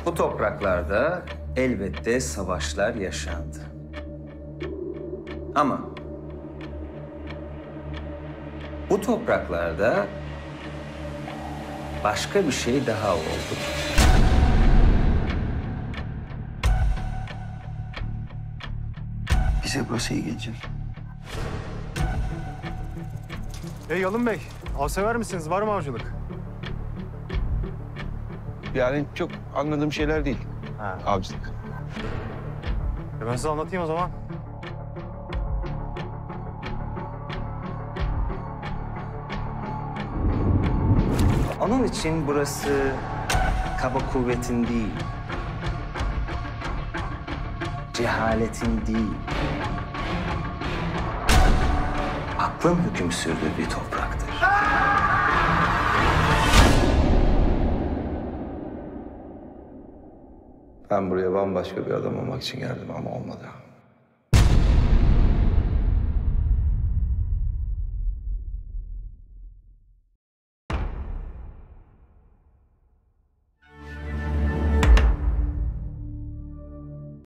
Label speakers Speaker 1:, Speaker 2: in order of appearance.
Speaker 1: Bu topraklarda elbette savaşlar yaşandı. Ama bu topraklarda başka bir şey daha oldu.
Speaker 2: Bize burası iyi gelecek.
Speaker 3: Yalın Bey, av sever misiniz? Var mı avcılık?
Speaker 4: Yani çok anladığım şeyler değil.
Speaker 3: Ha.
Speaker 4: Avcılık.
Speaker 3: Ben size anlatayım o zaman.
Speaker 1: Onun için burası kaba kuvvetin değil, cehaletin değil, aklın hüküm sürdüğü bir topraktır.
Speaker 4: Ben buraya bambaşka bir adam olmak için geldim ama olmadı.